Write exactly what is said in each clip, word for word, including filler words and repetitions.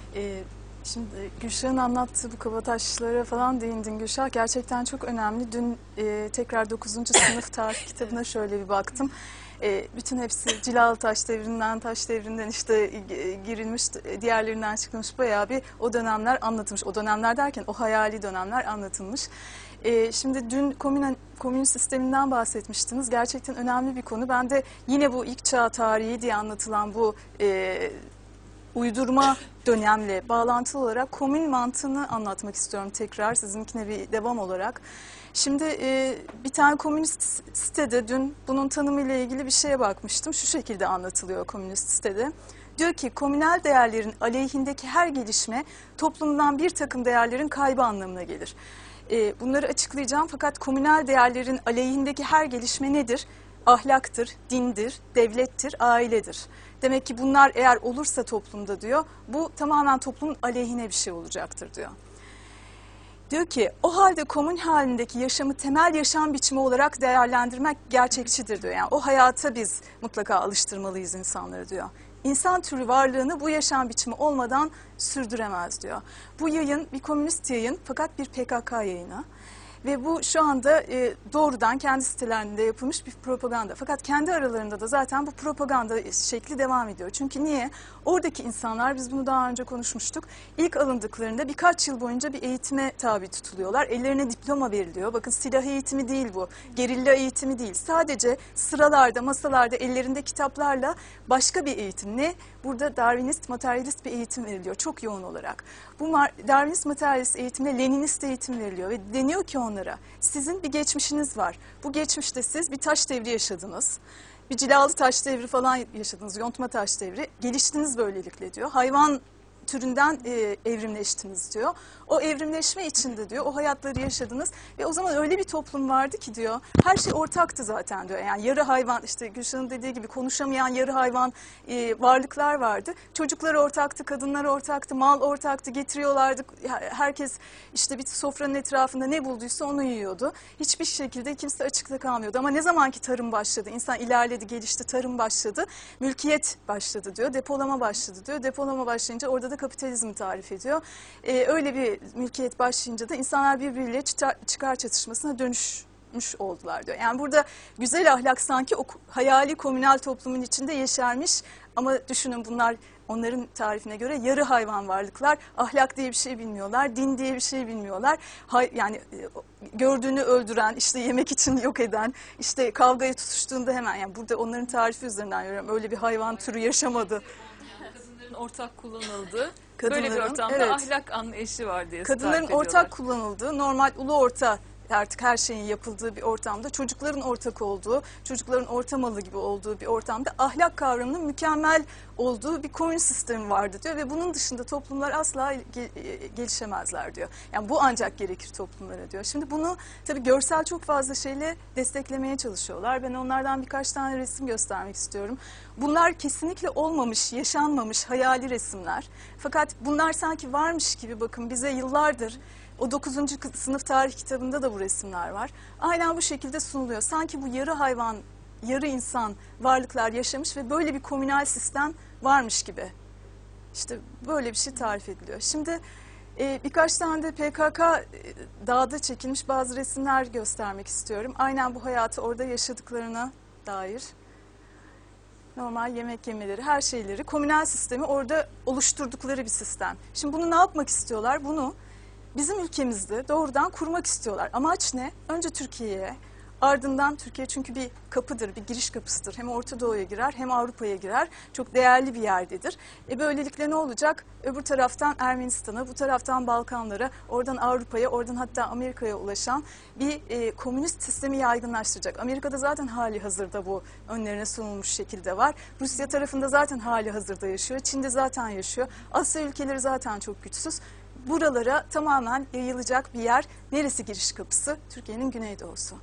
Ee, Şimdi Gülşah'ın anlattığı bu kabataşlara falan değindin Gülşah. Gerçekten çok önemli. Dün e, tekrar dokuzuncu sınıf tarih kitabına şöyle bir baktım. E, bütün hepsi Cilalı Taş devrinden, Taş devrinden işte e, girilmiş, diğerlerinden çıkılmış, bayağı bir o dönemler anlatılmış. O dönemler derken o hayali dönemler anlatılmış. E, şimdi dün komün, komün sisteminden bahsetmiştiniz. Gerçekten önemli bir konu. Ben de yine bu ilk çağ tarihi diye anlatılan bu E, uydurma dönemle bağlantılı olarak komün mantığını anlatmak istiyorum tekrar sizinkine bir devam olarak. Şimdi e, bir tane komünist sitede dün bunun tanımıyla ilgili bir şeye bakmıştım. Şu şekilde anlatılıyor komünist sitede. Diyor ki komünel değerlerin aleyhindeki her gelişme toplumdan bir takım değerlerin kaybı anlamına gelir. E, bunları açıklayacağım fakat komünel değerlerin aleyhindeki her gelişme nedir? Ahlaktır, dindir, devlettir, ailedir. Demek ki bunlar eğer olursa toplumda diyor, bu tamamen toplumun aleyhine bir şey olacaktır diyor. Diyor ki o halde komün halindeki yaşamı temel yaşam biçimi olarak değerlendirmek gerçekçidir diyor. Yani o hayata biz mutlaka alıştırmalıyız insanları diyor. İnsan türü varlığını bu yaşam biçimi olmadan sürdüremez diyor. Bu yayın bir komünist yayın fakat bir P K K yayını. Ve bu şu anda e, doğrudan kendi sitelerinde yapılmış bir propaganda. Fakat kendi aralarında da zaten bu propaganda şekli devam ediyor. Çünkü niye? Oradaki insanlar, biz bunu daha önce konuşmuştuk, ilk alındıklarında birkaç yıl boyunca bir eğitime tabi tutuluyorlar. Ellerine diploma veriliyor. Bakın silah eğitimi değil bu, gerilla eğitimi değil. Sadece sıralarda, masalarda ellerinde kitaplarla başka bir eğitim. Ne? Burada Darwinist, materyalist bir eğitim veriliyor çok yoğun olarak. Bu Darwinist, materyalist eğitimle Leninist eğitim veriliyor ve deniyor ki onlara, sizin bir geçmişiniz var. Bu geçmişte siz bir taş devri yaşadınız. Bir cilalı taş devri falan yaşadınız, yontma taş devri. Geliştiniz böylelikle diyor. Hayvan türünden e, evrimleştiniz diyor. O evrimleşme içinde diyor, o hayatları yaşadınız ve o zaman öyle bir toplum vardı ki diyor, her şey ortaktı zaten diyor. Yani yarı hayvan, işte Gülşah'ın dediği gibi konuşamayan yarı hayvan e, varlıklar vardı. Çocuklar ortaktı, kadınlar ortaktı, mal ortaktı, getiriyorlardı. Herkes işte bir sofranın etrafında ne bulduysa onu yiyordu. Hiçbir şekilde kimse açıkta kalmıyordu. Ama ne zamanki tarım başladı, insan ilerledi, gelişti, tarım başladı, mülkiyet başladı diyor, depolama başladı diyor. Depolama başlayınca orada da kapitalizmi tarif ediyor. Ee, öyle bir mülkiyet başlayınca da insanlar birbiriyle çıkar, çıkar çatışmasına dönüşmüş oldular diyor. Yani burada güzel ahlak sanki o hayali komünal toplumun içinde yeşermiş ama düşünün bunlar onların tarifine göre yarı hayvan varlıklar, ahlak diye bir şey bilmiyorlar, din diye bir şey bilmiyorlar. Hay, yani gördüğünü öldüren, işte yemek için yok eden, işte kavgaya tutuştuğunda hemen, yani burada onların tarifi üzerinden görüyorum, öyle bir hayvan türü yaşamadı. Ortak kullanıldığı, Kadınların, böyle bir ortamda evet, ahlak anlayışı var diye kadınların ortak kullanıldığı, normal ulu orta artık her şeyin yapıldığı bir ortamda, çocukların ortak olduğu, çocukların orta malı gibi olduğu bir ortamda ahlak kavramının mükemmel olduğu bir komün sistemi vardı diyor ve bunun dışında toplumlar asla gelişemezler diyor. Yani bu ancak gerekir toplumlara diyor. Şimdi bunu tabii görsel çok fazla şeyle desteklemeye çalışıyorlar. Ben onlardan birkaç tane resim göstermek istiyorum. Bunlar kesinlikle olmamış, yaşanmamış hayali resimler. Fakat bunlar sanki varmış gibi, bakın bize yıllardır, o dokuzuncu sınıf tarih kitabında da bu resimler var. Aynen bu şekilde sunuluyor. Sanki bu yarı hayvan, yarı insan varlıklar yaşamış ve böyle bir komünal sistem varmış gibi. İşte böyle bir şey tarif ediliyor. Şimdi e, birkaç tane de P K K e, dağda çekilmiş bazı resimler göstermek istiyorum. Aynen bu hayatı orada yaşadıklarına dair. Normal yemek yemeleri, her şeyleri, komünal sistemi orada oluşturdukları bir sistem. Şimdi bunu ne yapmak istiyorlar? Bunu bizim ülkemizde doğrudan kurmak istiyorlar. Amaç ne? Önce Türkiye'ye, ardından Türkiye çünkü bir kapıdır, bir giriş kapısıdır. Hem Orta Doğu'ya girer hem Avrupa'ya girer. Çok değerli bir yerdedir. E böylelikle ne olacak? Öbür taraftan Ermenistan'a, bu taraftan Balkanlara, oradan Avrupa'ya, oradan hatta Amerika'ya ulaşan bir e, komünist sistemi yaygınlaştıracak. Amerika'da zaten hali hazırda bu önlerine sunulmuş şekilde var. Rusya tarafında zaten hali hazırda yaşıyor. Çin'de zaten yaşıyor. Asya ülkeleri zaten çok güçsüz. Buralara tamamen yayılacak bir yer. Neresi giriş kapısı? Türkiye'nin güneydoğusu.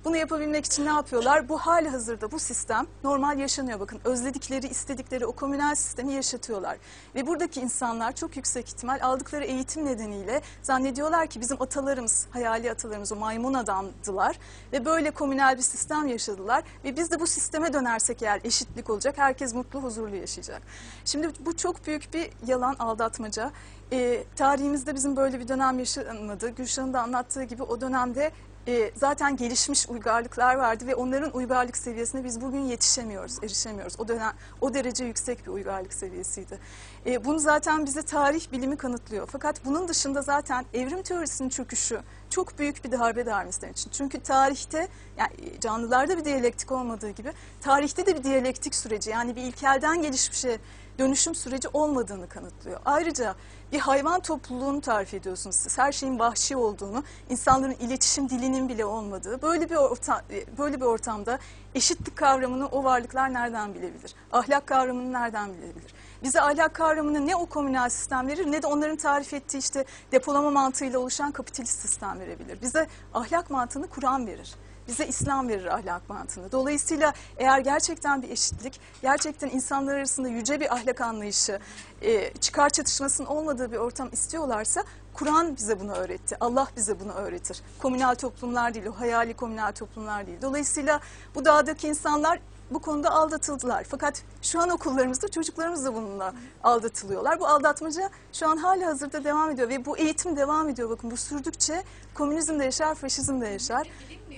Bunu yapabilmek için ne yapıyorlar? Bu hali hazırda bu sistem normal yaşanıyor. Bakın özledikleri, istedikleri o komünal sistemi yaşatıyorlar. Ve buradaki insanlar çok yüksek ihtimal aldıkları eğitim nedeniyle zannediyorlar ki bizim atalarımız, hayali atalarımız o maymun adamdılar. Ve böyle komünal bir sistem yaşadılar. Ve biz de bu sisteme dönersek eğer eşitlik olacak, herkes mutlu, huzurlu yaşayacak. Şimdi bu çok büyük bir yalan, aldatmaca. E, tarihimizde bizim böyle bir dönem yaşanmadı. Gülşah'ın da anlattığı gibi o dönemde e, zaten gelişmiş uygarlıklar vardı ve onların uygarlık seviyesine biz bugün yetişemiyoruz, erişemiyoruz. O dönem o derece yüksek bir uygarlık seviyesiydi. E, bunu zaten bize tarih bilimi kanıtlıyor. Fakat bunun dışında zaten evrim teorisinin çöküşü çok büyük bir darbe darmisler için. Çünkü tarihte, yani canlılarda bir diyalektik olmadığı gibi tarihte de bir diyalektik süreci, yani bir ilkelden gelişmişe dönüşüm süreci olmadığını kanıtlıyor. Ayrıca bir hayvan topluluğunu tarif ediyorsunuz siz. Her şeyin vahşi olduğunu, insanların iletişim dilinin bile olmadığı, böyle bir ortam, böyle bir ortamda eşitlik kavramını o varlıklar nereden bilebilir? Ahlak kavramını nereden bilebilir? Bize ahlak kavramını ne o komünal sistem verir, ne de onların tarif ettiği işte depolama mantığıyla oluşan kapitalist sistem verebilir. Bize ahlak mantığını Kur'an verir. Bize İslam verir ahlak mantığını. Dolayısıyla eğer gerçekten bir eşitlik, gerçekten insanlar arasında yüce bir ahlak anlayışı, e, çıkar çatışmasının olmadığı bir ortam istiyorlarsa Kur'an bize bunu öğretti. Allah bize bunu öğretir. Komünal toplumlar değil, o hayali komünal toplumlar değil. Dolayısıyla bu dağdaki insanlar bu konuda aldatıldılar. Fakat şu an okullarımızda çocuklarımız da bununla aldatılıyorlar. Bu aldatmaca şu an hali hazırda devam ediyor ve bu eğitim devam ediyor. Bakın bu sürdükçe komünizm de yaşar, faşizm de yaşar.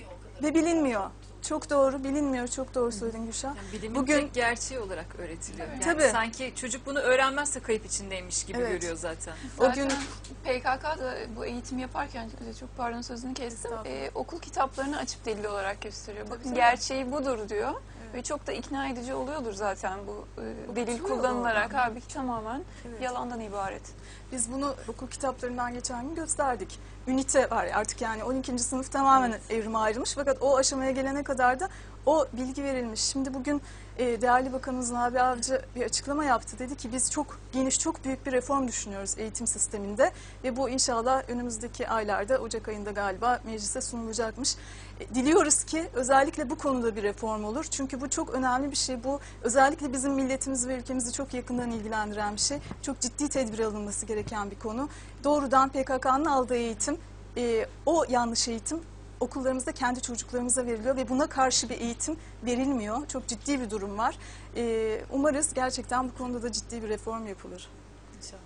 Ve bilinmiyor. Çok doğru, bilinmiyor. Çok doğru söyledin Gülşah. Yani bilimin Bugün tek gerçeği olarak öğretiliyor. Yani Tabii. sanki çocuk bunu öğrenmezse kayıp içindeymiş gibi Evet. görüyor zaten. o Zaten gün P K K'da bu eğitim yaparken, çok pardon sözünü kestim, e, okul kitaplarını açıp delil olarak gösteriyor. Bakın tabii. gerçeği budur diyor. Ve çok da ikna edici oluyordur zaten bu e, delil Okutuluyor kullanılarak. doğru. Halbuki tamamen Evet. yalandan ibaret. biz bunu okul kitaplarından geçen gün gösterdik. Ünite var artık, yani on ikinci sınıf tamamen evrime ayrılmış. Fakat o aşamaya gelene kadar da o bilgi verilmiş. Şimdi bugün e, değerli Bakanımız Nabi Avcı bir açıklama yaptı. Dedi ki biz çok geniş, çok büyük bir reform düşünüyoruz eğitim sisteminde. Ve bu inşallah önümüzdeki aylarda, Ocak ayında galiba meclise sunulacakmış. E, diliyoruz ki özellikle bu konuda bir reform olur. Çünkü bu çok önemli bir şey. Bu özellikle bizim milletimizi ve ülkemizi çok yakından ilgilendiren bir şey. Çok ciddi tedbir alınması gereken bir konu. Doğrudan P K K'nın aldığı eğitim, e, o yanlış eğitim okullarımızda kendi çocuklarımıza veriliyor ve buna karşı bir eğitim verilmiyor. Çok ciddi bir durum var. E, umarız gerçekten bu konuda da ciddi bir reform yapılır.